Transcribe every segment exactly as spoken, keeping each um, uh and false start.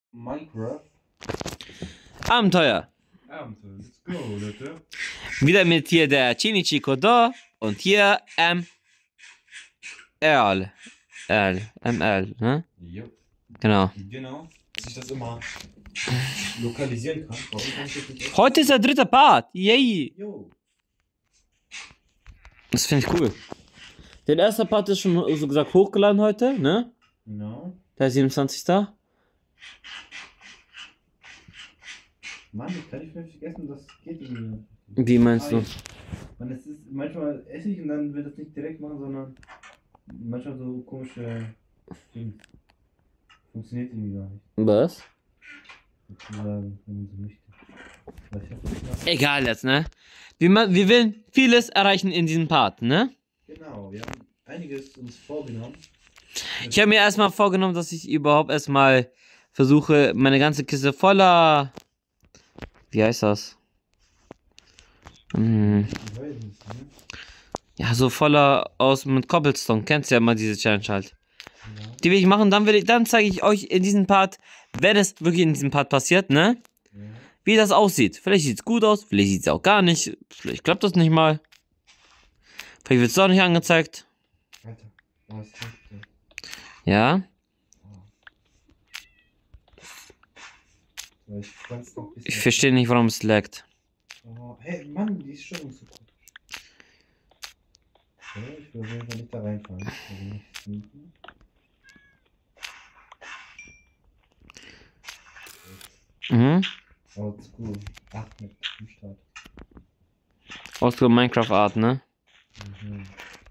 Minecraft. Abenteuer. Abenteuer. Let's go, Leute. Wieder mit hier der Chinichi Kodo und hier M. L. L. M L, ne? Jo. Genau. Genau. Dass ich das immer lokalisieren kann. Warum kann ich das nicht? Heute ist der dritte Part. Yay. Jo. Das finde ich cool. Der erste Part ist schon so gesagt hochgeladen heute, ne? Genau. Der siebenundzwanzigste Mann, ich kann nicht mehr vergessen, das geht irgendwie nicht. Wie meinst du? Man, es ist manchmal esse ich und dann will das nicht direkt machen, sondern manchmal so komische Dinge. Funktioniert irgendwie gar nicht. Was? Sozusagen, wenn man so möchte. Vielleicht hat das geklappt. Egal jetzt, ne? Wir, ma- wir wollen vieles erreichen in diesem Part, ne? Genau, wir haben einiges uns vorgenommen. Ich habe mir erstmal vorgenommen, dass ich überhaupt erstmal versuche, meine ganze Kiste voller... Wie heißt das? Hm, Ich weiß nicht, ne? ja, so voller aus mit Cobblestone. Kennst du ja mal diese Challenge halt. Ja. Die will ich machen, dann will ich, dann zeige ich euch in diesem Part, wenn es wirklich in diesem Part passiert, ne? Ja. Wie das aussieht. Vielleicht sieht es gut aus, vielleicht sieht es auch gar nicht. Vielleicht klappt das nicht mal. Vielleicht wird es auch nicht angezeigt. Alter, was ist das denn? Ja. So, ich kann's noch ein bisschen. Ich verstehe nicht, warum es laggt. Oh, hey, Mann, die ist schon so gut. So, ich will auf jeden Fall nicht da reinfallen. Also nicht sneaken. Mhm. Old school. Ach, mit dem Start. Ausgabe Minecraft Art, ne? Mhm.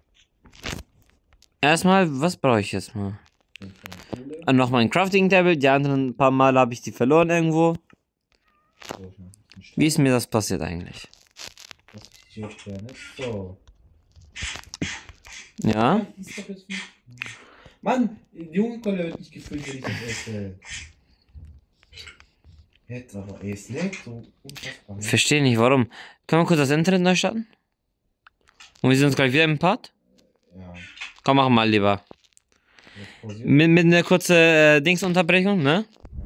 Erstmal, was brauche ich jetzt mal? Und dann Kohle. Ah, noch mal ein Crafting Table. Die anderen paar Mal habe ich die verloren irgendwo. So, ich mach den Start. Wie ist mir das passiert eigentlich? Das ist die Sterne. So. Ja. Mann, die ist doch jetzt nicht. Mann, die junge Kohle wird nicht gefüllt, wenn ich das esse. Jetzt aber, ey, es leckt so unfassbar. Ne? Verstehe nicht, warum. Können wir kurz das Internet neu starten? Und wir sind uns gleich wieder im Part? Ja. Komm, machen wir mal lieber. Jetzt pausieren. Mit, mit einer kurzen äh, Dingsunterbrechung, ne?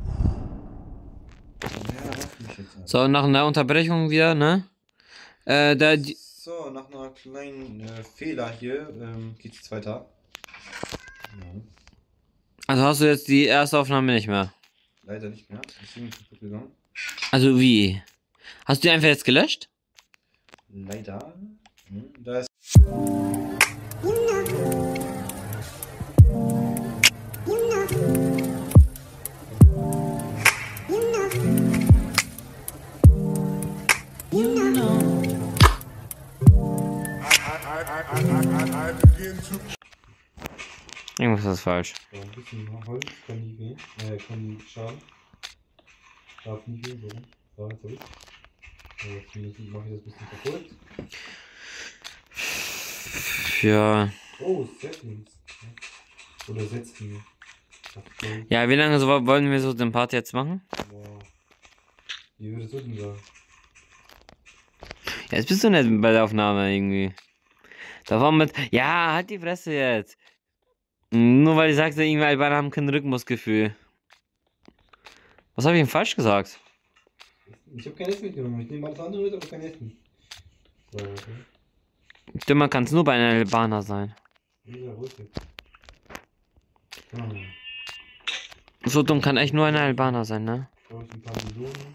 Ja, lass mich jetzt an. So, nach einer Unterbrechung wieder, ne? Äh, da, die, So, nach einer kleinen äh, Fehler hier ähm, geht's jetzt weiter. Ja. also hast du jetzt die erste Aufnahme nicht mehr. Leider nicht mehr. Deswegen ist es kaputt gegangen. Also wie? Hast du die einfach jetzt gelöscht? Leider. Hm, da ist. Irgendwas ist falsch. So, ein bisschen Holz kann nie gehen. Äh, kann nie schaden. Darf nicht gehen, so. So, jetzt hab ich. So, jetzt mache ich das ein bisschen kaputt. Ja. Oh, Settings. Oder Setzlinge. Achtung. Ja, wie lange so wollen wir so den Part jetzt machen? Boah. Wie würdest du denn sagen? Ja, jetzt bist du nicht bei der Aufnahme irgendwie. Da war mit. Ja, halt die Fresse jetzt. Nur weil ich sagte, irgendwie Albaner haben kein Rhythmusgefühl. Was habe ich denn falsch gesagt? Ich habe kein Essen mitgenommen. Ich nehme alles andere mit, aber kein Essen. So, okay. Dümmer kann es nur bei einem Albaner sein. Ja, wo ist jetzt? Ah, So dumm kann echt nur ein Albaner sein, ne? brauche ich ein paar Melonen.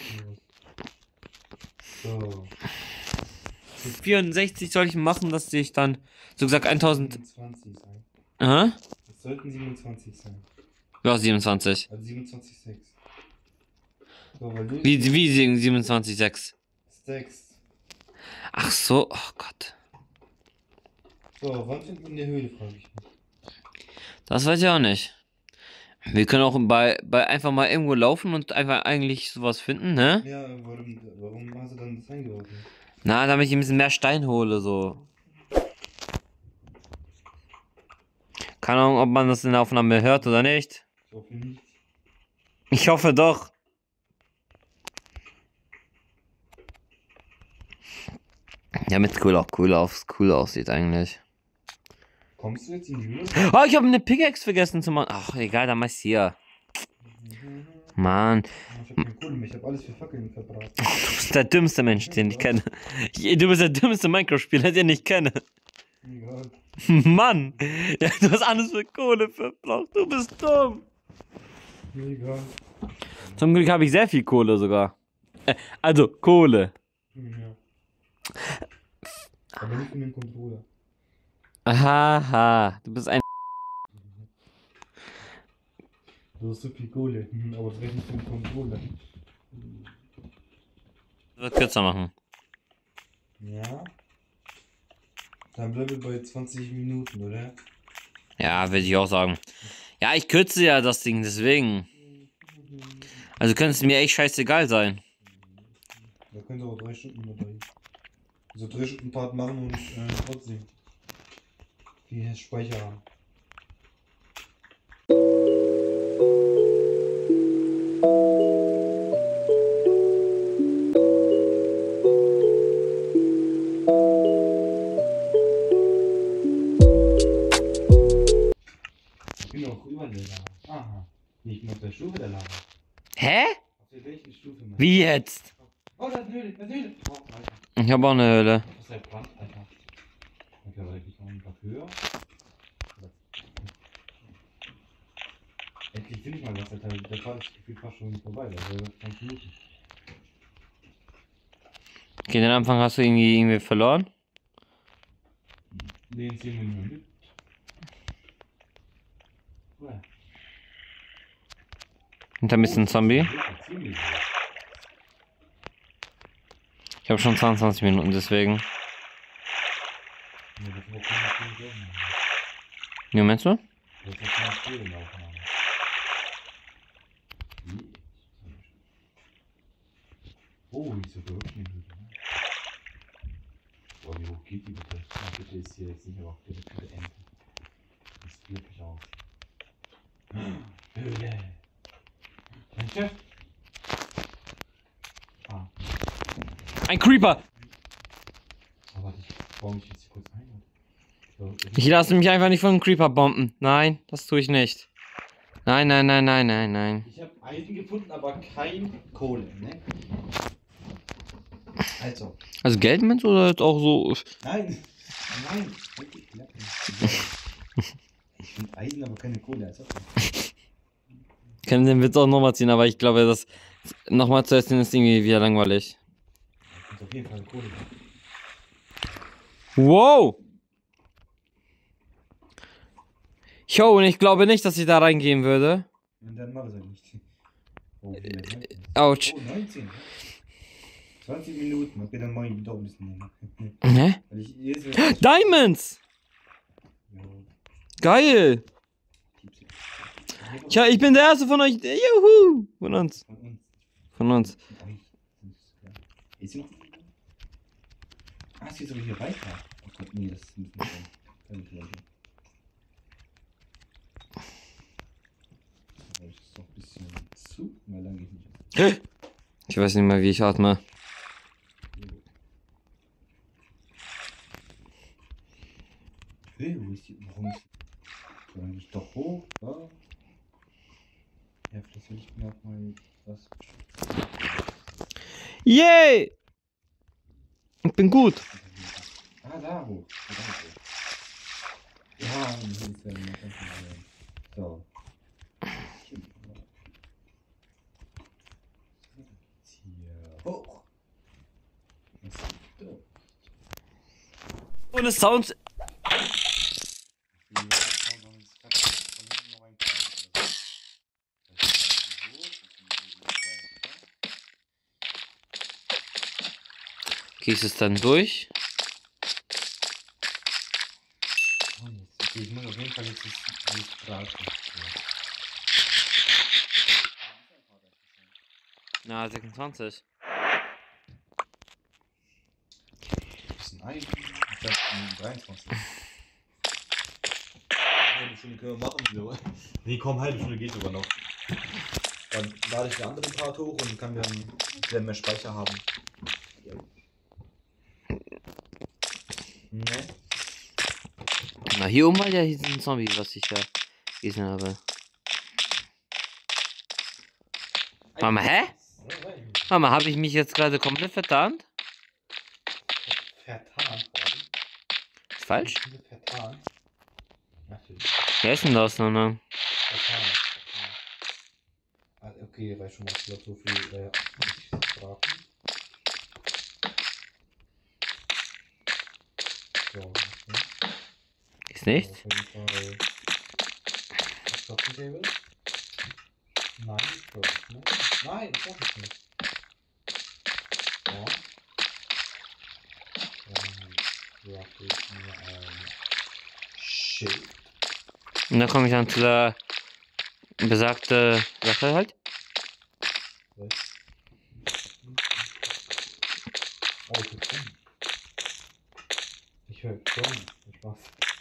So. vierundsechzig soll ich machen, dass ich dann, so gesagt, eintausend. siebenundzwanzig sein. Hä? Es sollten siebenundzwanzig sein. Ja, siebenundzwanzig. Also siebenundzwanzig Komma sechs. So, weil du. Wie, wie siebenundzwanzig Komma sechs? sechs. Ach so, oh Gott. So, wann findet man in der Höhle, frage ich mich. Das weiß ich auch nicht. Wir können auch bei, bei einfach mal irgendwo laufen und einfach eigentlich sowas finden, ne? Ja, warum, warum hast du dann das eingeordnet? Na, damit ich ein bisschen mehr Stein hole, so. Keine Ahnung, ob man das in der Aufnahme hört oder nicht. Ich hoffe nicht. Ich hoffe doch. Damit cool auch cool, aus, cool aussieht eigentlich. Kommst du jetzt in die Höhle? Oh, ich habe eine Pickaxe vergessen zu machen. Ach, egal, dann mach ich's hier. Mann, Ich hab keine Kohle mehr, ich hab alles für Fackeln verbraten. du bist der dümmste Mensch, den ich kenne. Du bist der dümmste Minecraft-Spieler, den ich kenne. Egal. Mann, ja, du hast alles für Kohle verbraucht. Du bist dumm. Egal. Zum Glück habe ich sehr viel Kohle sogar. Äh, also, Kohle. Ja. Aber nicht für den Controller. Haha, du bist ein... Du hast so viel Kohle, mhm, aber das reicht nicht für den Controller. Ich würde kürzer machen. Ja. Dann bleiben wir bei zwanzig Minuten, oder? Ja, würde ich auch sagen. Ja, ich kürze ja das Ding, deswegen. Also könnte es mir echt scheißegal sein. Da könnt ihr auch drei Stunden mit euch. Also drei Stunden Part machen und äh, trotzdem viel Speicher haben. Ich bin auch über der Lava. Aha. Ich bin auf der Stufe der Lava. Hä? Auf der welchen Stufe, Mann? Wie jetzt? Oh, da ist eine Höhle, da ist eine Höhle. Oh, Alter. Ich habe auch eine Höhle. Das ist der Brand, Alter. Okay, aber ich noch einen Tag höher. Endlich finde ich mal was, Alter. Der Part ist gefühlt fast schon vorbei. Also zwanzig Minuten. Okay, den Anfang hast du irgendwie, irgendwie verloren. Den zehn Minuten. Woher? Und dann bist du ein Zombie. Ich habe schon zweiundzwanzig Minuten, deswegen. Wie meinst du? Oh, die ist sogar wirklich eine Höhle. Boah, wie hoch geht die bitte? Ah, bitte ist hier jetzt nicht mehr auf der bitte Ente. Das sieht wirklich aus. Höhle. Mein Chef. Ah. Ein Creeper! Aber ich baue mich jetzt hier kurz ein. So, Ich lasse mich einfach nicht von einem Creeper bomben. Nein, das tue ich nicht. Nein, nein, nein, nein, nein, nein. ich habe Eisen gefunden, aber kein Kohle, ne? Also. Also Geld meinst du oder jetzt auch so? Nein! Nein! Ich finde Eisen, aber keine Kohle. Also. Ich kann den Witz auch nochmal ziehen, aber ich glaube, das nochmal zu essen ist irgendwie wieder langweilig. Ich finde auf jeden Fall Kohle. Wow! Jo, und ich glaube nicht, dass ich da reingehen würde. Und dann mach es halt nicht. Oh, wieder neunzehn. Autsch. Oh, neunzehn. zwanzig Minuten. Okay, dann mach ich doch ein bisschen länger. Hä? Weil ich jedes Mal- Diamonds! Ja, Geil! Ja, ich bin der Erste von euch. Juhu! Von uns. Von uns. Von uns. Ist hier noch? Ah, es geht sogar hier weiter. Oh Gott, nee, das ist ein bisschen klein. Kann ich nicht. Aber ich ist doch ein bisschen zu. Na, dann geht nicht. Ich weiß nicht mehr, wie ich atme. Hey, wo ist die? Warum ist die? Dann ist doch hoch, da. Ja, vielleicht will ich mir auch mal was. Yay! Ich bin gut. Ah, da hoch. Da hoch. Ja, dann ist es ja noch ganz schön. So. Hier hoch. Das ist doof. Ohne Sound. Gehst es dann durch? Okay, ich muss auf jeden Fall jetzt das nicht braten. Na, sechsundzwanzig. Bisschen Ei. Ich hab dreiundzwanzig. Halbe Stunde können wir machen. So. Nee, komm, halbe Stunde geht sogar noch. Dann lade ich den anderen Part hoch und kann dann wieder mehr Speicher haben. Ne? Na, hier oben war ja hier ein Zombie, was ich da gesehen habe. Warte mal, hä? So, weiß ich nicht. Warte mal, habe ich mich jetzt gerade komplett vertan? Vertan, quasi. Ist falsch? Ich bin vertan. Natürlich. Wer ist denn das, ne? Vertan. Ah, okay, weiß schon mal, ich glaube, so viel äh, nicht verraten. So, okay. Ist nichts? Auf jeden Fall. Das Coffee Table. Nein, ich glaube nicht. Ne? Nein, das weiß ich nicht. Ja. Dann werfe ich mir ein Schild. Und dann komme ich dann zu der besagte Sache halt. Oh, ich höre Kron. Ich höre Kron. Spaß.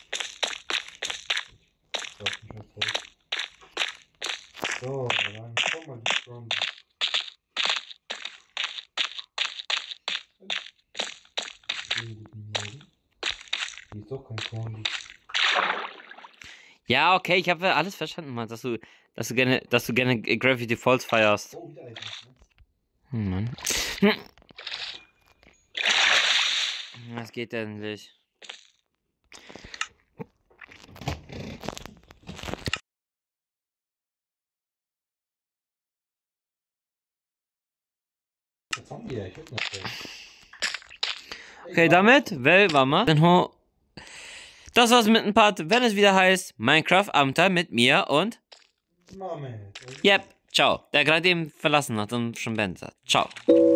Ich glaube nicht mehr zurück. So, dann komm mal die Kron. Guten Morgen. Die ist doch kein Kron. Ja, okay, ich habe alles verstanden, Mann, dass du, dass du gerne, dass du gerne Gravity Falls feierst. Oh, wieder Eisen. Hm, Mann. Hm. Was geht endlich? Jetzt haben wir, ich würde noch sehen. Okay, damit, well, war mal. Dann ho. Das war's mit dem Part, wenn es wieder heißt Minecraft Abenteuer mit mir und. Mame. Yep, ciao. Der gerade eben verlassen hat und schon beendet hat. Ciao.